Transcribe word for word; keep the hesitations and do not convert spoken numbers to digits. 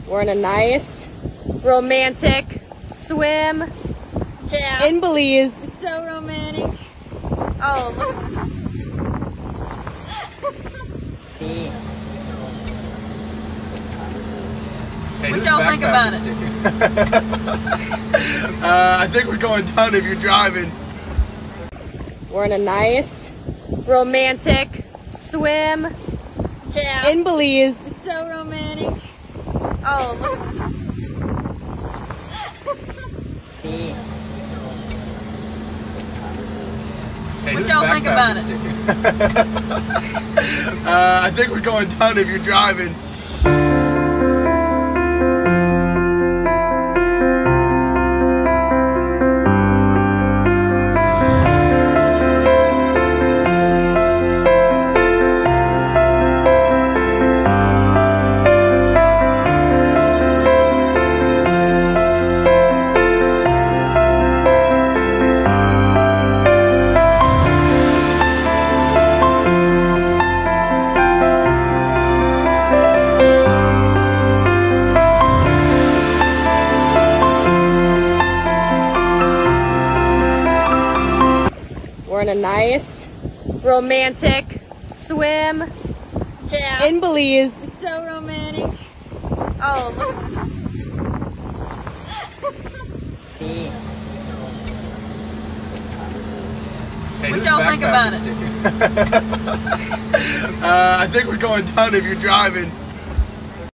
We're in a nice, romantic swim Yeah. in Belize. So romantic. Oh, look. Hey, What this y'all think backpack about is it? sticking. uh, I think we're going down if you're driving. We're in a nice, romantic swim Yeah. in Belize. So romantic. Oh, look. Hey, What this y'all think backpack about is it? sticking. uh, I think we're going down if you're driving. We're in a nice, romantic swim Yeah. in Belize. So romantic. Oh, look. Hey, What this y'all think backpack about is it? sticking. uh, I think we're going down if you're driving.